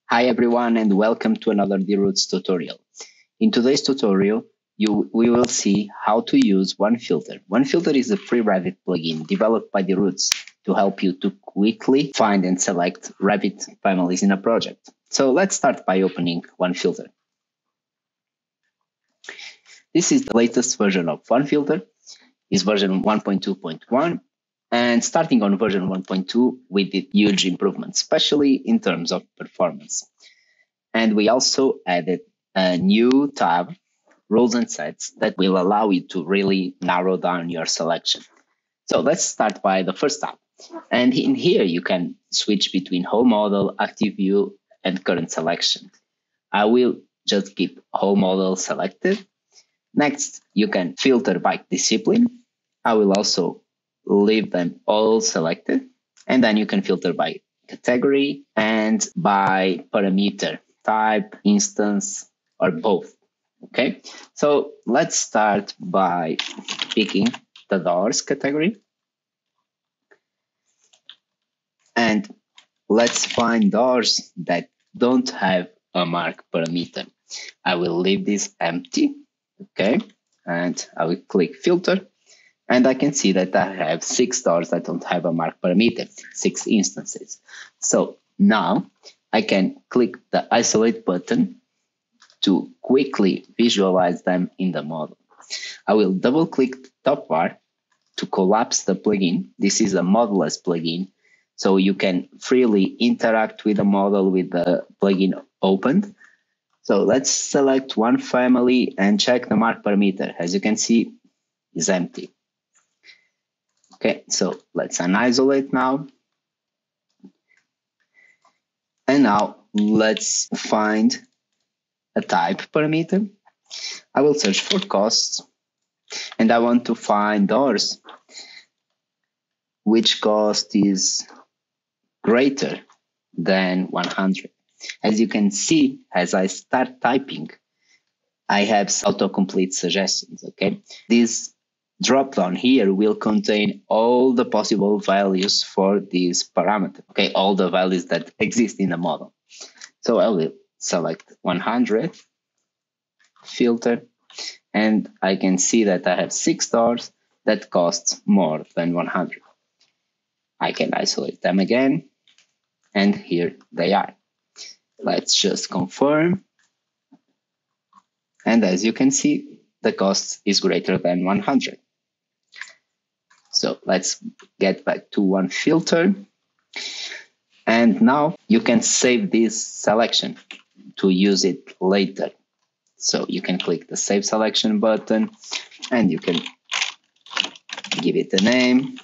Hi everyone and welcome to another D-Roots tutorial. In today's tutorial, we will see how to use OneFilter. OneFilter is a free Revit plugin developed by D-Roots to help you to quickly find and select Revit families in a project. So let's start by opening OneFilter. This is the latest version of OneFilter. It's version 1.2.1. And starting on version 1.2, we did huge improvements, especially in terms of performance. And we also added a new tab, Rules and Sets, that will allow you to really narrow down your selection. So let's start by the first tab. And in here, you can switch between whole model, active view, and current selection. I will just keep whole model selected. Next, you can filter by discipline. I will also leave them all selected. And then you can filter by category and by parameter, type, instance, or both. Okay, so let's start by picking the doors category. And let's find doors that don't have a mark parameter. I will leave this empty. Okay, and I will click filter. And I can see that I have 6 doors that don't have a mark parameter, 6 instances. So now I can click the isolate button to quickly visualize them in the model. I will double click the top bar to collapse the plugin. This is a modeless plugin, so you can freely interact with the model with the plugin opened. So let's select one family and check the mark parameter. As you can see, it's empty. Okay, so let's unisolate now. And now let's find a type parameter. I will search for costs and I want to find doors which cost is greater than 100. As you can see, as I start typing, I have autocomplete suggestions, okay? This drop down here will contain all the possible values for this parameter, okay? All the values that exist in the model. So I will select 100, filter, and I can see that I have 6 doors that cost more than 100. I can isolate them again, and here they are. Let's just confirm. And as you can see, the cost is greater than 100. So let's get back to OneFilter. And now you can save this selection to use it later. So you can click the Save Selection button and you can give it a name.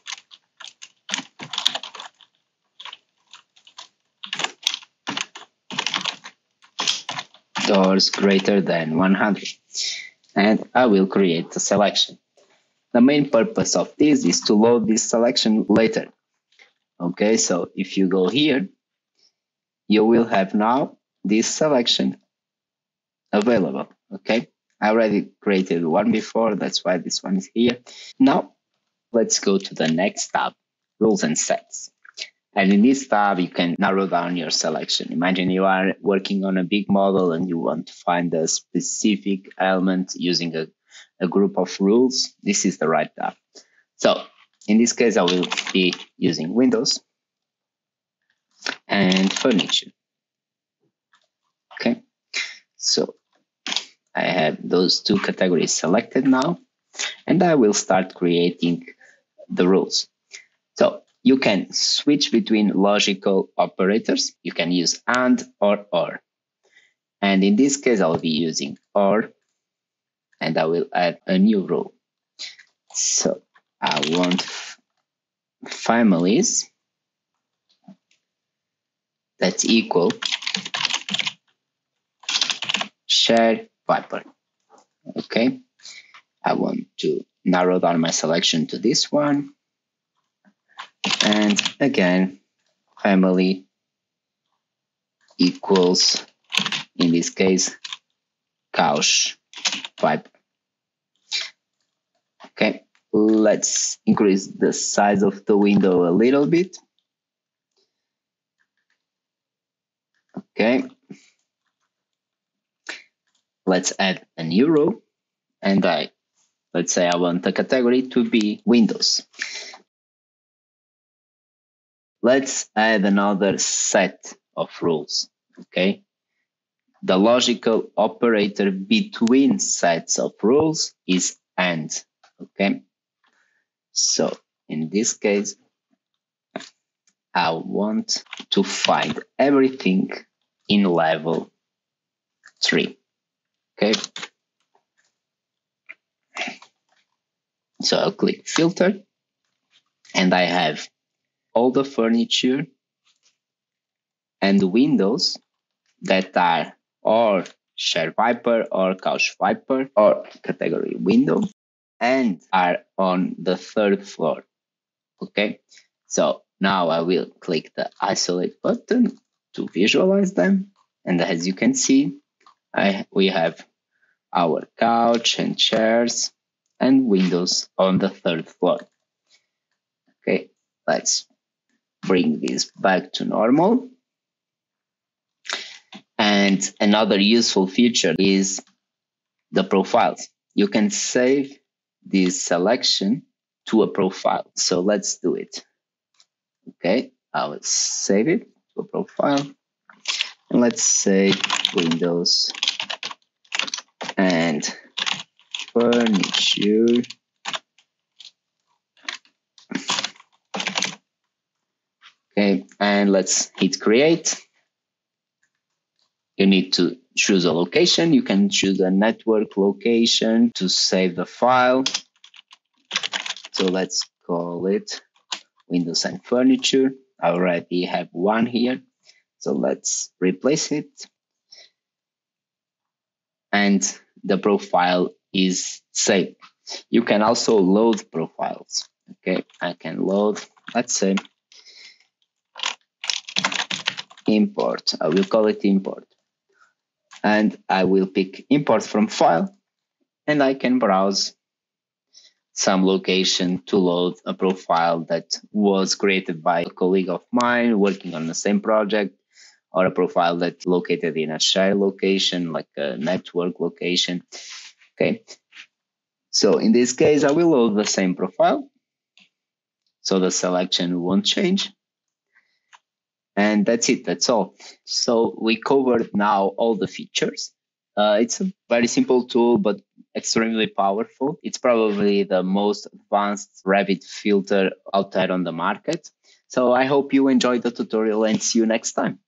Doors greater than 100. And I will create the selection. The main purpose of this is to load this selection later. Okay, so if you go here, you will have now this selection available. Okay, I already created one before, that's why this one is here. Now, let's go to the next tab, Rules and Sets. And in this tab, you can narrow down your selection. Imagine you are working on a big model and you want to find a specific element using a group of rules. This is the right tab. So in this case, I will be using Windows and Furniture. Okay, so I have those two categories selected now, and I will start creating the rules. So you can switch between logical operators. You can use and or. And in this case, I'll be using or, and I will add a new rule. So I want families that's equal share Viper. Okay, I want to narrow down my selection to this one. And again, family equals, in this case, couch Viper. Okay, let's increase the size of the window a little bit. Okay. Let's add a new row, and let's say I want the category to be Windows. Let's add another set of rules. Okay. The logical operator between sets of rules is AND. Okay. So in this case, I want to find everything in level 3. Okay. So I'll click filter, and I have all the furniture and windows that are or Share Viper or Couch Viper or category window and are on the 3rd floor. Okay, so now I will click the isolate button to visualize them. And as you can see, we have our couch and chairs and windows on the 3rd floor. Okay, let's bring this back to normal. And another useful feature is the profiles. You can save this selection to a profile. So let's do it. Okay, I will save it to a profile. And let's say Windows and furniture. Okay, and let's hit create. You need to choose a location. You can choose a network location to save the file. So let's call it Windows and Furniture. I already have one here. So let's replace it. And the profile is saved. You can also load profiles. Okay, I can load, let's say, import. I will call it import. And I will pick import from file, and I can browse some location to load a profile that was created by a colleague of mine working on the same project, or a profile that's located in a shared location, like a network location. Okay. So in this case, I will load the same profile. So the selection won't change. And that's it, that's all. So we covered now all the features. It's a very simple tool, but extremely powerful. It's probably the most advanced Revit filter out there on the market. So I hope you enjoyed the tutorial and see you next time.